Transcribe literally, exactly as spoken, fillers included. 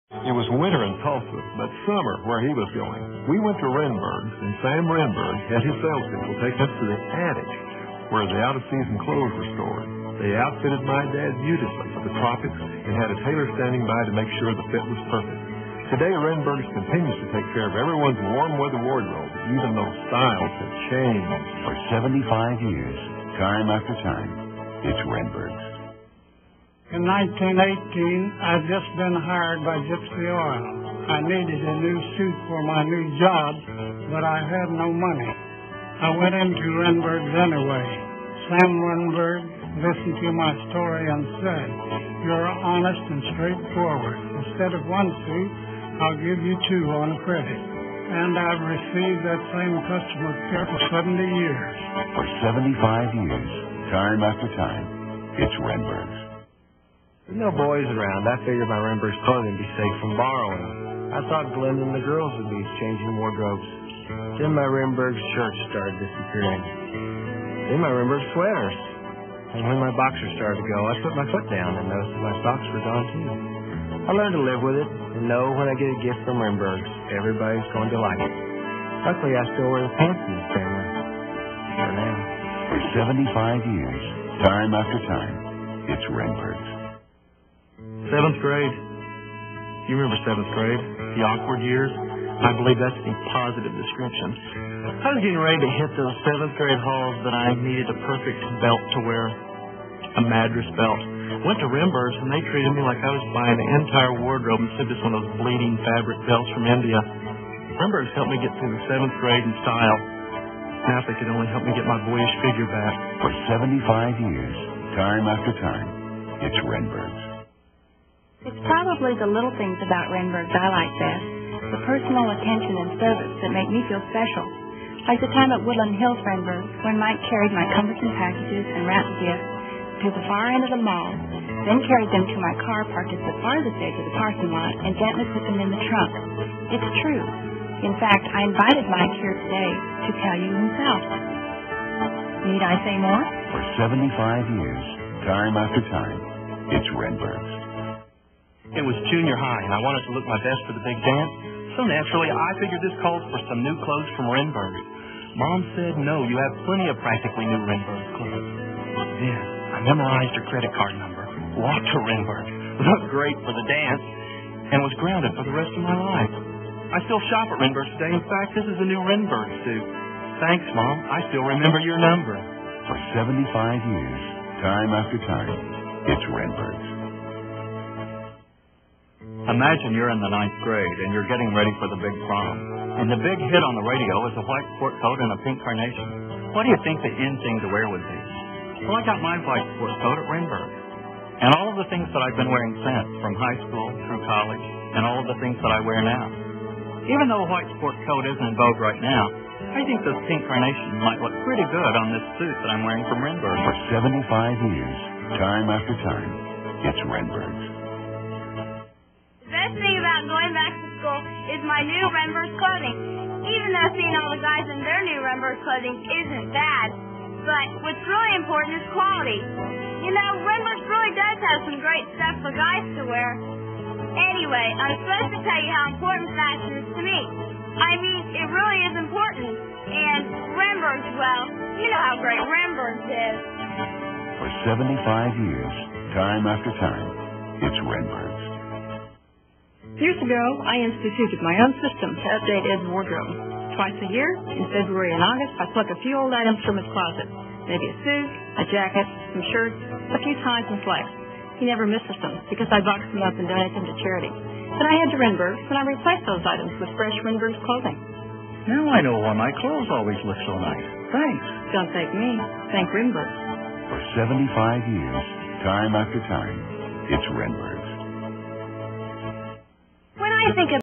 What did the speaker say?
It was winter in Tulsa, but summer where he was going. We went to Renberg's, and Sam Renberg had his salespeople take us to the attic where the out-of-season clothes were stored. They outfitted my dad beautifully for the tropics and had a tailor standing by to make sure the fit was perfect. Today, Renberg's continues to take care of everyone's warm-weather wardrobe, even though styles have changed. For seventy-five years, time after time, it's Renberg's. In nineteen eighteen, I'd just been hired by Gypsy Oil. I needed a new suit for my new job, but I had no money. I went into Renberg's anyway. Sam Renberg listened to my story and said, "You're honest and straightforward. Instead of one suit, I'll give you two on credit." And I've received that same customer care for seventy years. For seventy-five years, time after time, it's Renberg's. With no boys around, I figured my Renberg's clothing would be safe from borrowing. I thought Glenn and the girls would be exchanging wardrobes. Then my Renberg's shirts started disappearing. Then my Renberg's sweaters. And when my boxers started to go, I put my foot down and noticed that my socks were gone too. I learned to live with it and know when I get a gift from Renberg's, everybody's going to like it. Luckily, I still wear the pants in the family. For now. For seventy-five years, time after time, it's Renberg's. Seventh grade. You remember seventh grade? The awkward years? I believe that's the positive description. I was getting ready to hit those seventh grade halls, but I needed a perfect belt to wear. A Madras belt. Went to Renberg's and they treated me like I was buying an entire wardrobe instead of just one of those bleeding fabric belts from India. Renberg's helped me get through the seventh grade in style. Now if they could only help me get my boyish figure back. For seventy-five years, time after time, it's Renberg's. It's probably the little things about Renberg's I like best. The personal attention and service that make me feel special. Like the time at Woodland Hills Renberg's when Mike carried my cumbersome packages and wrapped gifts to the far end of the mall, then carried them to my car parked at the farthest edge of the parking lot and gently put them in the trunk. It's true. In fact, I invited Mike here today to tell you himself. Need I say more? For seventy-five years, time after time, it's Renberg's. It was junior high, and I wanted to look my best for the big dance. So naturally, I figured this called for some new clothes from Renberg. Mom said, "No, you have plenty of practically new Renberg clothes." Then I memorized her credit card number, walked to Renberg, looked great for the dance, and was grounded for the rest of my life. I still shop at Renberg today. In fact, this is a new Renberg suit. Thanks, Mom. I still remember your number. For seventy-five years, time after time, it's Renberg's. Imagine you're in the ninth grade and you're getting ready for the big prom. And the big hit on the radio is a white sport coat and a pink carnation. What do you think the in thing to wear would be? Well, I got my white sport coat at Renberg. And all of the things that I've been wearing since, from high school through college, and all of the things that I wear now. Even though a white sport coat isn't in vogue right now, I think this pink carnation might look pretty good on this suit that I'm wearing from Renberg. For seventy-five years, time after time, it's Renberg's. The best thing about going back to school is my new Renberg's clothing. Even though seeing all the guys in their new Renberg's clothing isn't bad, but what's really important is quality. You know, Renberg's really does have some great stuff for guys to wear. Anyway, I'm supposed to tell you how important fashion is to me. I mean, it really is important. And Renberg's, well, you know how great Renberg's is. For seventy-five years, time after time, it's Renberg's. Years ago, I instituted my own system to update Ed's wardrobe. Twice a year, in February and August, I pluck a few old items from his closet. Maybe a suit, a jacket, some shirts, a few ties and slacks. He never misses them because I box them up and donate them to charity. Then I head to Renberg's and I replace those items with fresh Renberg's clothing. Now I know why my clothes always look so nice. Thanks. Don't thank me. Thank Renberg's. For seventy-five years, time after time, it's Renberg's. When I think of